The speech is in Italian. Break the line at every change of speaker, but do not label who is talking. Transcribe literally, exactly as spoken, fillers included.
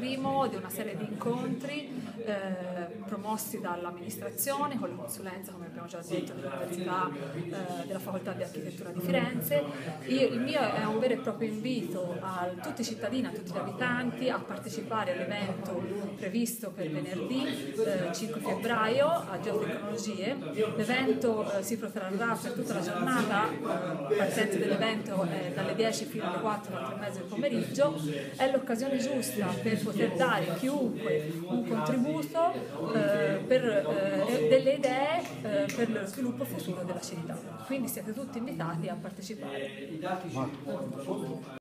primo di una serie di incontri eh, promossi dall'amministrazione con la consulenza, come abbiamo già detto, dell'Università eh, della Facoltà di Architettura di Firenze. Io, il mio è un vero e proprio invito a tutti i cittadini, a tutti gli abitanti a partecipare all'evento previsto per venerdì eh, cinque febbraio a Geotecnologie. L'evento eh, si protrarrà per tutta la giornata, eh, partenza dell'evento è dalle dieci fino alle quattro, quattro e mezza del pomeriggio. È l'occasione giusta per poter dare chiunque un contributo eh, per eh, delle idee eh, per lo sviluppo futuro della città. Quindi siete tutti invitati a partecipare.